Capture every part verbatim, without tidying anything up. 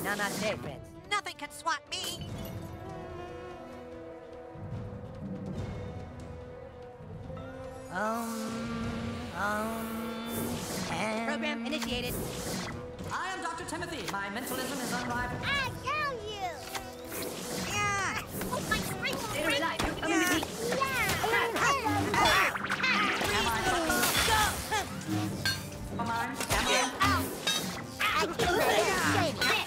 Namaste, Prince. Nothing can swat me. Um, um, and... Program initiated. I am Doctor Timothy. My mentalism is unrivaled. I tell you! Yeah. Oh, my spring! Stay alive. You're coming with me. Am I fucking... Go! Am I? Am I? I can't say that.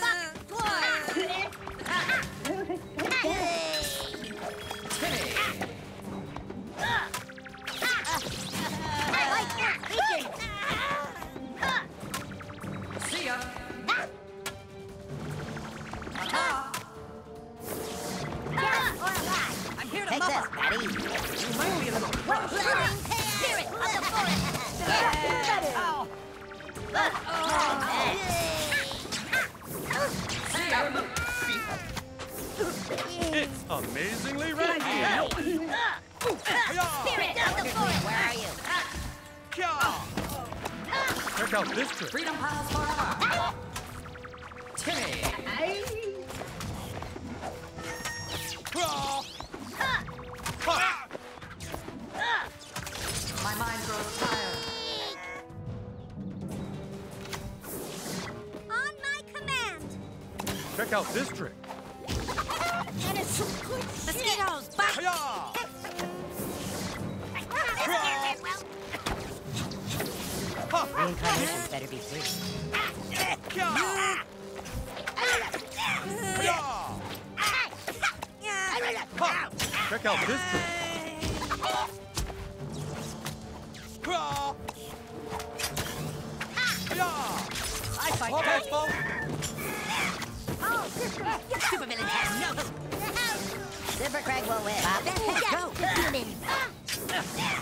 Timmy! I like your speaking! See ya! Ta-ta! Dead or alive? I'm here to Take mop this, up. Patty. You might be a little crushed. Spirit of the forest! Ow! See ya! It's amazingly ready! Spirit of the forest! Where are you? Check out this trick. Freedom piles forever! Timmy! My mind grows tired. On my command! Check out this trick. That is some good Mosquitoes! Bite! Reincarnations better be free. Check out this trick. I fight back! Oh, sister! Supervillain has no hope! Super Craig will win. Go, humans!